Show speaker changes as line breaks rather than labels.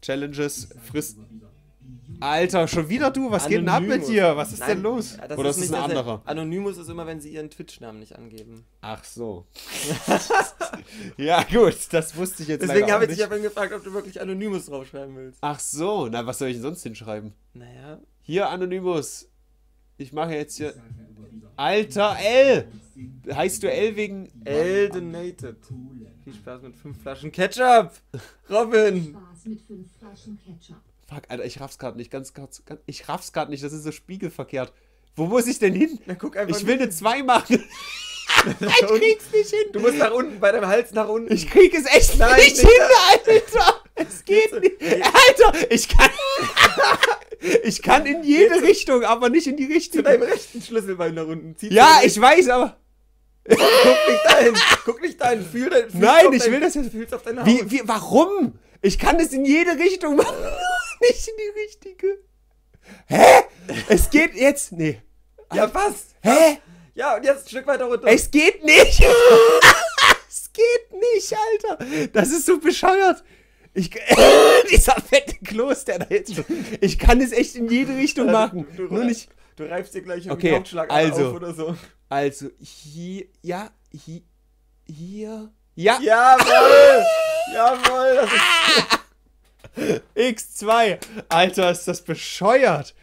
Challenges, frisst... Alter, schon wieder du? Was geht denn ab mit dir? Was ist denn los? Oder ist es ein anderer?
Anonymous ist immer, wenn sie ihren Twitch-Namen nicht angeben.
Ach so. Ja gut, das wusste ich jetzt leider auch nicht.
Deswegen habe ich dich aber gefragt, ob du wirklich Anonymous draufschreiben willst.
Ach so, na was soll ich denn sonst hinschreiben?
Naja.
Hier, Anonymous. Ich mache jetzt hier... Alter, L! Heißt du L wegen...
L donated. Viel Spaß mit 5 Flaschen Ketchup! Robin!
Spaß mit 5 Flaschen Ketchup.
Fuck, Alter, ich raff's gerade nicht. Ich raff's gerade nicht, das ist so spiegelverkehrt. Wo muss ich denn hin?
Na, guck einfach
Ich will eine 2 machen. Ich krieg's nicht hin.
Du musst nach unten, bei deinem Hals nach unten.
Ich krieg es echt
Nein,
nicht hin, Alter. Es geht nicht. Alter, ich kann in jede Richtung, aber nicht in die
Zu
richtige.
deinem rechten Schlüsselbein nach unten. Zieh
Ja,
zu
ich weiß, aber...
Guck nicht dahin. Guck nicht dahin. Fühl
Nein, ich will das jetzt...
Fühl's auf deine Haut.
Warum? Ich kann das in jede Richtung machen, nicht in die richtige. Hä? Es geht jetzt... Nee.
Ja, was?
Hä?
Ja, und jetzt ein Stück weiter runter.
Es geht nicht. Es geht nicht, Alter. Das ist so bescheuert. Dieser fette Kloß, der da jetzt schon... Ich kann es echt in jede Richtung machen. Nur nicht...
Du reibst dir gleich
Okay,
einen Hauptschlag
also.
auf oder so.
Also, hier... Ja, hier... Ja.
Jawohl! Jawohl! Das ist
X2. Alter, ist das bescheuert.